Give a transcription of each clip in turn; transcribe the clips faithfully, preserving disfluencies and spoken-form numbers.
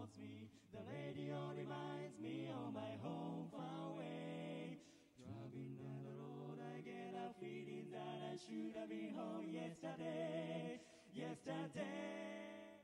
calls me. The radio reminds me of my home far away. Driving down the road, I get a feeling that I should have been home yesterday. Yesterday.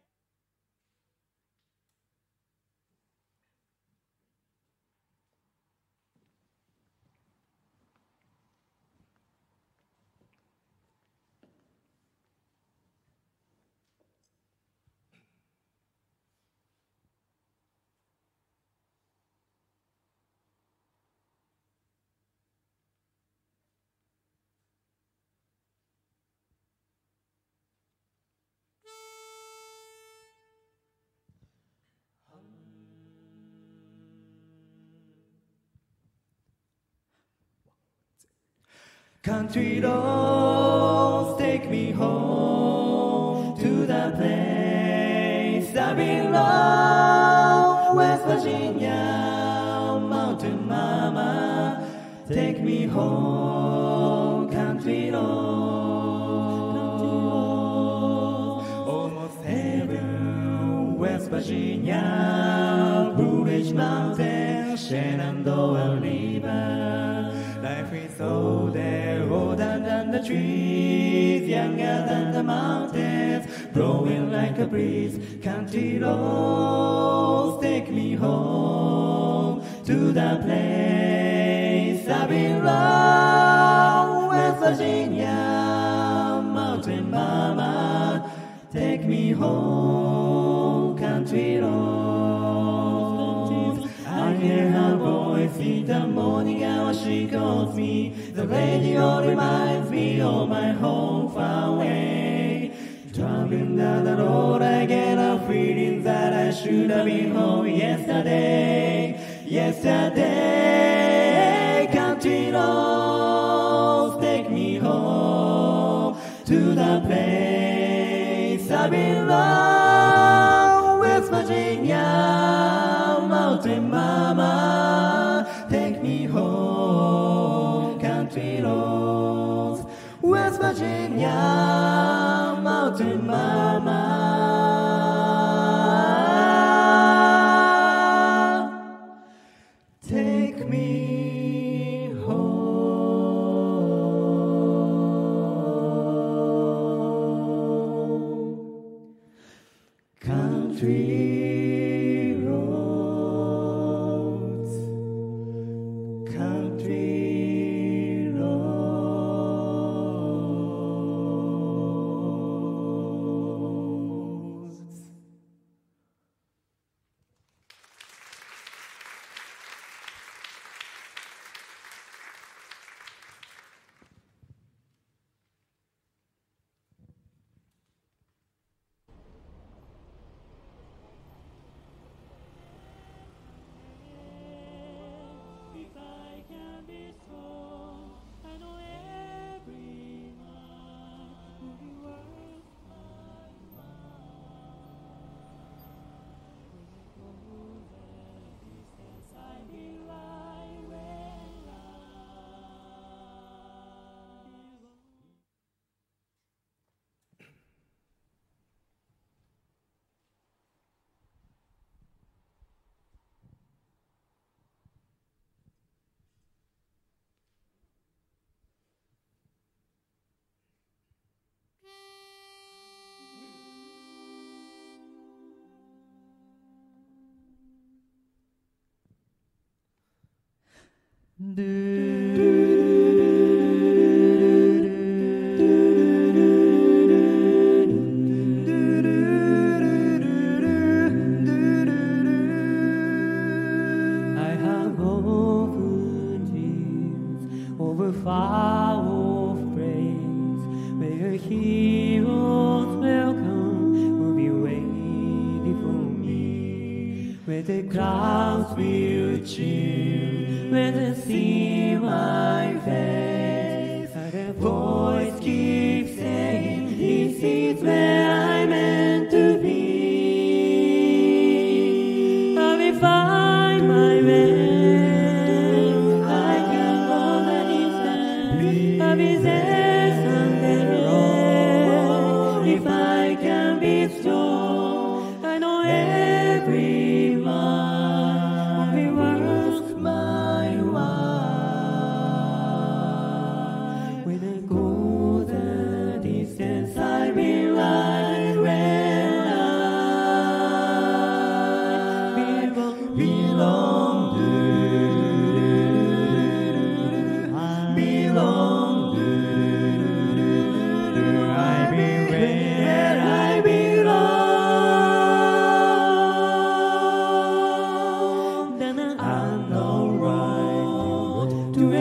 Country roads take me home to the place I belong. West Virginia, mountain mama, take me home. Country roads, almost heaven. West Virginia, Blue Ridge Mountain, Shenandoah River. Life is older, older than the trees, younger than the mountains, blowing like a breeze. Country roads take me home to the place I belong. West Virginia, mountain mama, take me home. Country roads, I hear her voice in the morning hour, she calls me. The radio reminds me of my home far away. Driving down the road, I get a feeling that I should have been home yesterday. Yesterday, country roads take me home to the place I belong. West Virginia, mountain mama, take me home. Country roads, West Virginia, mountain mama, take me home. Country roads, country roads. If I can be strong, I know every night will be worth my while. When I go the distance, I will lie where I belong. I have often dreams over far-off praise, where heroes welcome will be waiting for me, where the clouds will chill, where they see my face, and a voice keeps saying, this is where I'm meant to be. I will find my way, I can go the distance, I will there someday. If I can be strong, I know every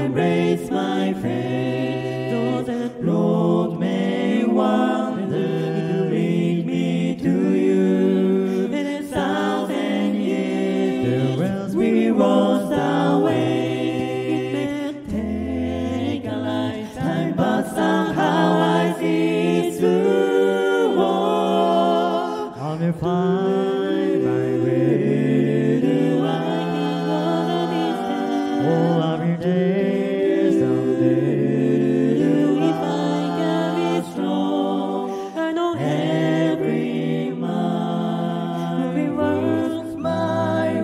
embrace my faith. Though the road may wander, lead me to you. In a thousand years, the world we lost our way. It may take a lifetime, but somehow I see it through. Oh, I will find my way to I. Oh, I will dare someday. If I can be strong, I know every mile will be worth my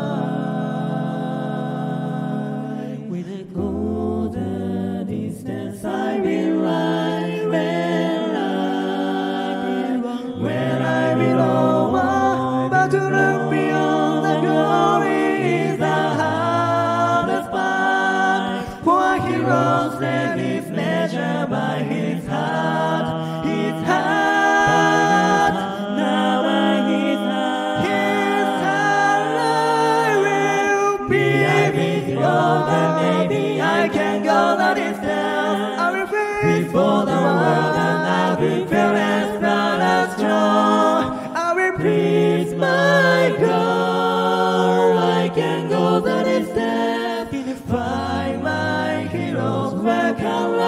while. With a golden distance, I will ride where I belong, where I belong. But to look beyond the glory is the hardest part. For a hero's life is measured by his heart, his heart, now by his heart, his heart I will be. I will go, and maybe I can go the distance. I will face before the world, and I will feel as proud as strong. I will please my God. I can go the distance. Find my heroes where can